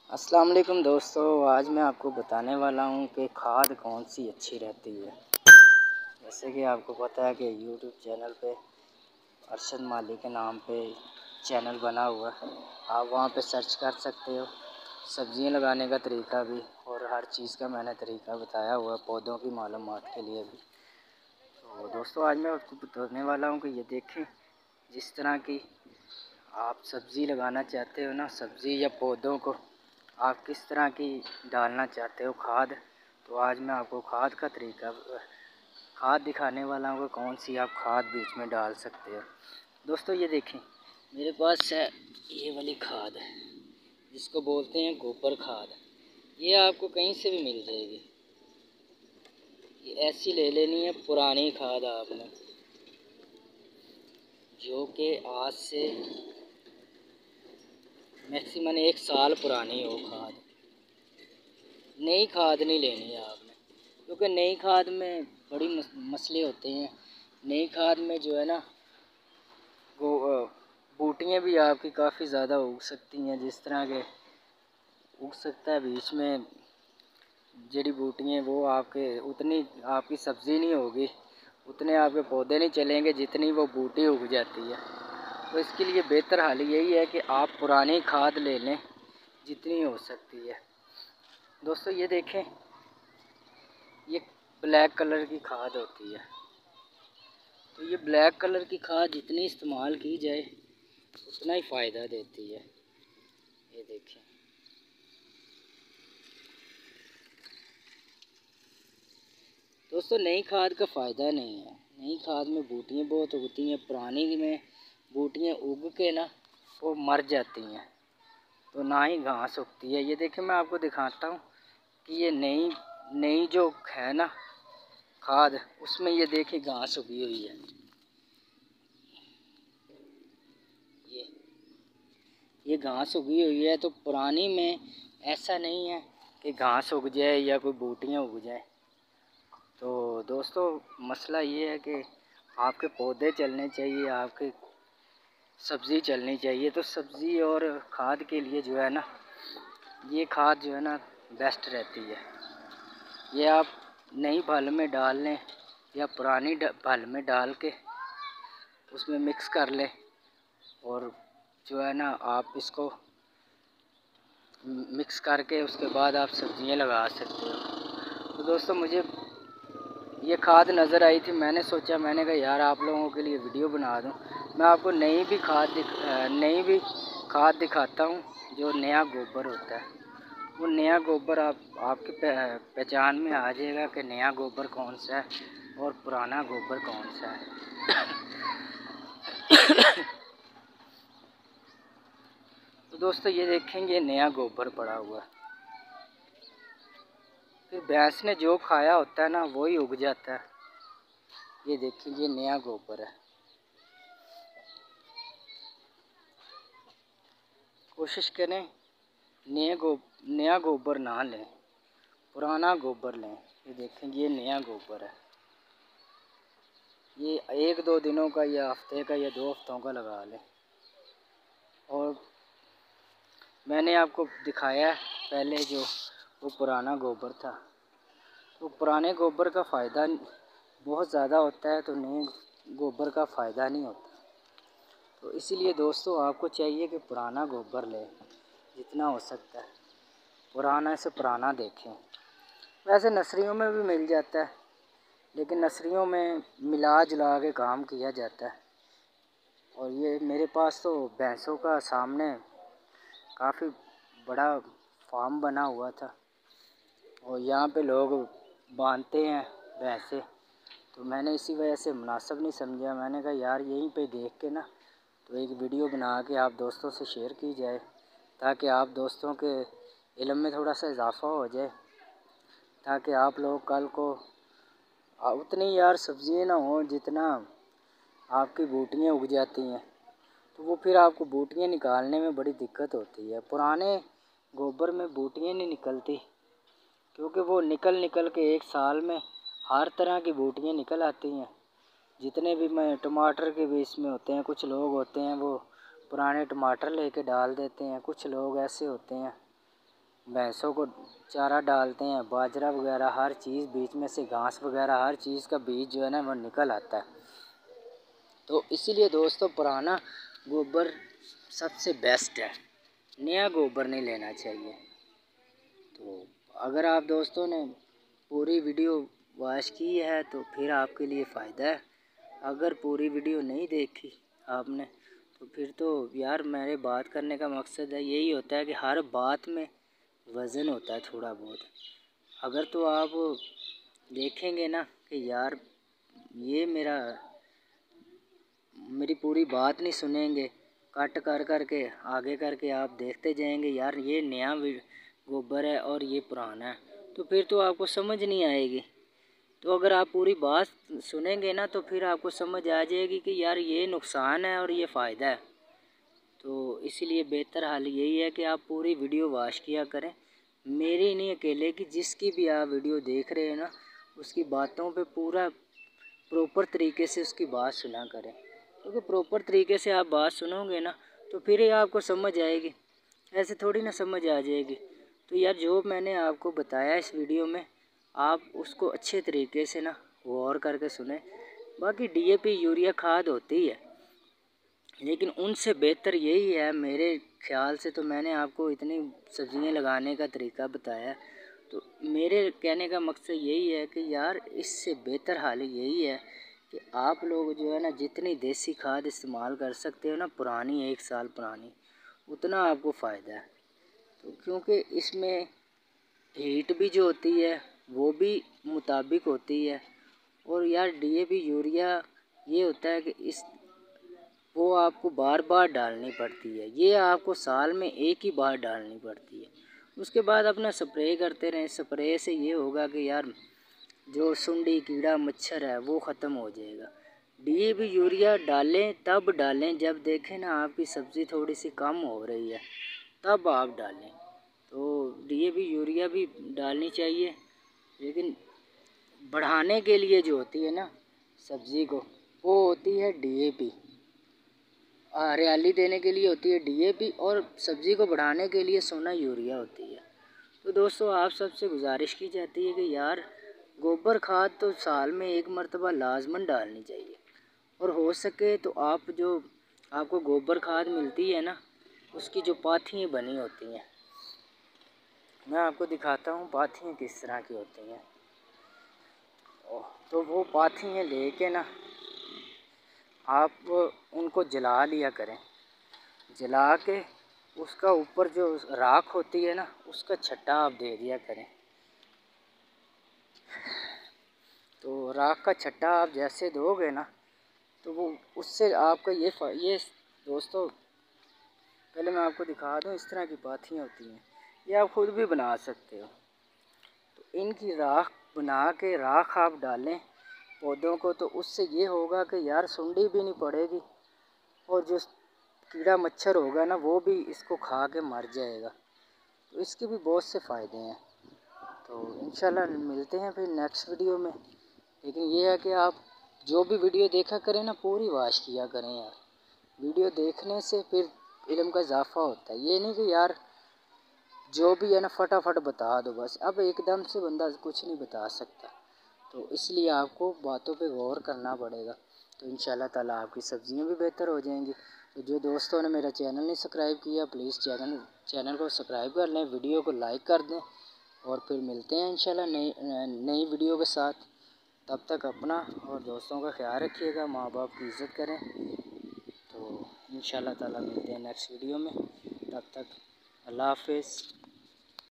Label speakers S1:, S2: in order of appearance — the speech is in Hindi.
S1: अस्सलाम वालेकुम दोस्तों, आज मैं आपको बताने वाला हूँ कि खाद कौन सी अच्छी रहती है। जैसे कि आपको पता है कि यूट्यूब चैनल पे अरशद माली के नाम पे चैनल बना हुआ है। आप वहाँ पे सर्च कर सकते हो। सब्जियाँ लगाने का तरीका भी और हर चीज़ का मैंने तरीका बताया हुआ है, पौधों की मालूमात के लिए भी। तो दोस्तों, आज मैं आपको बताने वाला हूँ कि ये देखें, जिस तरह की आप सब्ज़ी लगाना चाहते हो ना, सब्ज़ी या पौधों को आप किस तरह की डालना चाहते हो खाद, तो आज मैं आपको खाद का तरीका खाद दिखाने वाला हूँ कि कौन सी आप खाद बीच में डाल सकते हो। दोस्तों ये देखें, मेरे पास है ये वाली खाद है जिसको बोलते हैं गोबर खाद। ये आपको कहीं से भी मिल जाएगी। ये ऐसी ले लेनी है, पुरानी खाद आपने, जो कि आज से मैक्सिमम 1 साल पुरानी हो खाद। नई खाद नहीं लेनी है आपने, क्योंकि नई खाद में बड़ी मसले होते हैं। नई खाद में जो है ना, वो बूटियाँ भी आपकी काफ़ी ज़्यादा उग सकती हैं। जिस तरह के उग सकता है बीच में जड़ी बूटियाँ, वो आपके उतनी आपकी सब्ज़ी नहीं होगी, उतने आपके पौधे नहीं चलेंगे जितनी वो बूटी उग जाती है। तो इसके लिए बेहतर हाल यही है कि आप पुरानी खाद ले लें जितनी हो सकती है। दोस्तों ये देखें, ये ब्लैक कलर की खाद होती है। तो ये ब्लैक कलर की खाद जितनी इस्तेमाल की जाए उतना ही फ़ायदा देती है। ये देखें, दोस्तों नई खाद का फ़ायदा नहीं है। नई खाद में बूटियाँ बहुत उगती हैं, पुरानी में बूटियाँ उग के ना वो मर जाती हैं, तो ना ही घास उगती है। ये देखें, मैं आपको दिखाता हूँ कि ये नई नई जो है ना खाद, उसमें ये देखिए घास उगी हुई है। ये घास उगी हुई है। तो पुरानी में ऐसा नहीं है कि घास उग जाए या कोई बूटियाँ उग जाए। तो दोस्तों मसला ये है कि आपके पौधे चलने चाहिए, आपकी सब्ज़ी चलनी चाहिए। तो सब्ज़ी और खाद के लिए जो है ना, ये खाद जो है ना बेस्ट रहती है। ये आप नई फल में डाल लें या पुरानी फल में डाल के उसमें मिक्स कर लें, और जो है ना आप इसको मिक्स करके उसके बाद आप सब्ज़ियाँ लगा सकते हो। तो दोस्तों मुझे ये खाद नज़र आई थी, मैंने सोचा, मैंने कहा यार आप लोगों के लिए वीडियो बना दूं। मैं आपको नई भी खाद दिखाता हूं, जो नया गोबर होता है। वो नया गोबर आपकी पहचान में आ जाएगा कि नया गोबर कौन सा है और पुराना गोबर कौन सा है। तो दोस्तों ये देखेंगे, नया गोबर पड़ा हुआ है। फिर भैंस ने जो खाया होता है ना, वही उग जाता है। ये देखिए, ये नया गोबर है। कोशिश करें नया गोबर ना लें, पुराना गोबर लें। ये देखें, ये नया गोबर है। ये 1-2 दिनों का या हफ्ते का या 2 हफ्तों का लगा लें। और मैंने आपको दिखाया है पहले जो वो पुराना गोबर था। तो पुराने गोबर का फ़ायदा बहुत ज़्यादा होता है, तो नए गोबर का फ़ायदा नहीं होता। तो इसीलिए दोस्तों आपको चाहिए कि पुराना गोबर लें जितना हो सकता है, पुराना से पुराना देखें। वैसे नर्सरियों में भी मिल जाता है, लेकिन नर्सरियों में मिला जुला के काम किया जाता है। और ये मेरे पास तो भैंसों का सामने काफ़ी बड़ा फार्म बना हुआ था, और यहाँ पे लोग बांधते हैं भैंसे। तो मैंने इसी वजह से मुनासिब नहीं समझा। मैंने कहा यार यहीं पे देख के ना, तो एक वीडियो बना के आप दोस्तों से शेयर की जाए, ताकि आप दोस्तों के इल्म में थोड़ा सा इजाफ़ा हो जाए, ताकि आप लोग कल को उतनी यार सब्ज़ियाँ ना हो जितना आपकी बूटियाँ उग जाती हैं। तो वो फिर आपको बूटियाँ निकालने में बड़ी दिक्कत होती है। पुराने गोबर में बूटियाँ नहीं निकलती, क्योंकि वो निकल के 1 साल में हर तरह की बूटियाँ निकल आती हैं। जितने भी टमाटर के भी इसमें होते हैं, कुछ लोग होते हैं वो पुराने टमाटर लेके डाल देते हैं, कुछ लोग ऐसे होते हैं भैंसों को चारा डालते हैं, बाजरा वगैरह हर चीज़, बीच में से घास वगैरह हर चीज़ का बीज जो है ना वो निकल आता है। तो इसीलिए दोस्तों पुराना गोबर सबसे बेस्ट है, नया गोबर नहीं लेना चाहिए। तो अगर आप दोस्तों ने पूरी वीडियो वॉच की है तो फिर आपके लिए फ़ायदा है। अगर पूरी वीडियो नहीं देखी आपने तो फिर तो यार मेरे बात करने का मकसद है यही होता है कि हर बात में वज़न होता है थोड़ा बहुत। अगर तो आप देखेंगे ना कि यार ये मेरी पूरी बात नहीं सुनेंगे, कट कर करके आगे करके आप देखते जाएंगे यार ये नया गोबर है और ये पुराना है, तो फिर तो आपको समझ नहीं आएगी। तो अगर आप पूरी बात सुनेंगे ना तो फिर आपको समझ आ जाएगी कि यार ये नुकसान है और ये फ़ायदा है। तो इसलिए बेहतर हाल यही है कि आप पूरी वीडियो वॉच किया करें, मेरी नहीं अकेले की, जिसकी भी आप वीडियो देख रहे हैं ना उसकी बातों पे पूरा प्रॉपर तरीके से उसकी बात सुना करें, क्योंकि प्रॉपर तरीके से आप बात सुनोगे ना तो फिर ही आपको समझ आएगी, ऐसे थोड़ी ना समझ आ जाएगी। तो यार जो मैंने आपको बताया इस वीडियो में आप उसको अच्छे तरीके से ना गौर करके सुने। बाकी डीएपी यूरिया खाद होती है लेकिन उनसे बेहतर यही है मेरे ख़्याल से। तो मैंने आपको इतनी सब्ज़ियाँ लगाने का तरीका बताया, तो मेरे कहने का मकसद यही है कि यार इससे बेहतर हाल यही है कि आप लोग जो है ना जितनी देसी खाद इस्तेमाल कर सकते हो ना पुरानी 1 साल पुरानी, उतना आपको फ़ायदा है। तो क्योंकि इसमें हीट भी जो होती है वो भी मुताबिक होती है, और यार डीएपी यूरिया ये होता है कि इस वो आपको बार बार डालनी पड़ती है, ये आपको साल में एक ही बार डालनी पड़ती है। उसके बाद अपना स्प्रे करते रहें, स्प्रे से ये होगा कि यार जो सुंडी कीड़ा मच्छर है वो ख़त्म हो जाएगा। डीएपी यूरिया डालें तब डालें जब देखें ना आपकी सब्ज़ी थोड़ी सी कम हो रही है, तब आप डालें। तो डीएपी यूरिया भी डालनी चाहिए, लेकिन बढ़ाने के लिए जो होती है ना सब्ज़ी को वो होती है डीएपी। हरियाली देने के लिए होती है डीएपी, और सब्ज़ी को बढ़ाने के लिए सोना यूरिया होती है। तो दोस्तों आप सबसे गुजारिश की जाती है कि यार गोबर खाद तो साल में एक मरतबा लाजमन डालनी चाहिए, और हो सके तो आप जो आपको गोबर खाद मिलती है ना उसकी जो पाथियाँ बनी होती हैं, मैं आपको दिखाता हूँ पाथियाँ किस तरह की होती हैं। तो वो पाथियाँ लेके ना आप उनको जला लिया करें, जला के उसका ऊपर जो राख होती है ना उसका छट्टा आप दे दिया करें। तो राख का छट्टा आप जैसे दोगे ना तो वो उससे आपका ये दोस्तों पहले मैं आपको दिखा दूँ, इस तरह की पाथियाँ होती हैं, ये आप खुद भी बना सकते हो। तो इनकी राख बना के राख आप डालें पौधों को, तो उससे ये होगा कि यार सुंडी भी नहीं पड़ेगी, और जो कीड़ा मच्छर होगा ना वो भी इसको खा के मर जाएगा। तो इसके भी बहुत से फ़ायदे हैं। तो इंशाल्लाह मिलते हैं फिर नेक्स्ट वीडियो में। लेकिन ये है कि आप जो भी वीडियो देखा करें ना पूरी वॉच किया करें यार, वीडियो देखने से फिर इल्म का इजाफ़ा होता है। ये नहीं कि यार जो भी है ना फटाफट बता दो बस, अब एकदम से बंदा कुछ नहीं बता सकता। तो इसलिए आपको बातों पे गौर करना पड़ेगा। तो इंशाल्लाह ताला आपकी सब्ज़ियाँ भी बेहतर हो जाएंगी। तो जो दोस्तों ने मेरा चैनल नहीं सब्सक्राइब किया प्लीज़ चैनल को सब्सक्राइब कर लें, वीडियो को लाइक कर दें, और फिर मिलते हैं इंशाल्लाह नई वीडियो के साथ। तब तक अपना और दोस्तों का ख्याल रखिएगा, माँ बाप की इज़्ज़त करें। तो इंशाल्लाह ताला मिलते हैं नेक्स्ट वीडियो में, तब तक अल्लाह हाफ़िज़।